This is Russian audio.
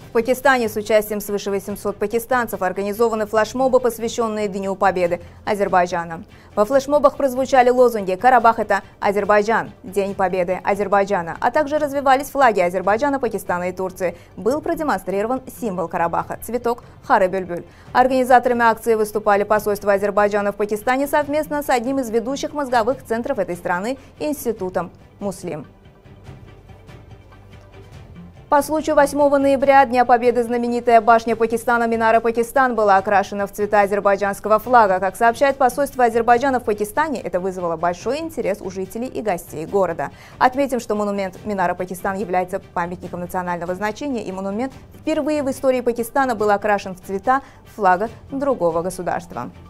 В Пакистане с участием свыше 800 пакистанцев организованы флешмобы, посвященные Дню Победы Азербайджана. Во флешмобах прозвучали лозунги «Карабах – это Азербайджан», «День Победы Азербайджана», а также развивались флаги Азербайджана, Пакистана и Турции. Был продемонстрирован символ Карабаха – цветок Хары-Бюльбюль. Организаторами акции выступали посольство Азербайджана в Пакистане совместно с одним из ведущих мозговых центров этой страны – Институтом Муслим. По случаю 8 ноября, Дня Победы, знаменитая башня Пакистана Минара Пакистан была окрашена в цвета азербайджанского флага. Как сообщает посольство Азербайджана в Пакистане, это вызвало большой интерес у жителей и гостей города. Отметим, что монумент Минара Пакистан является памятником национального значения, и монумент впервые в истории Пакистана был окрашен в цвета флага другого государства.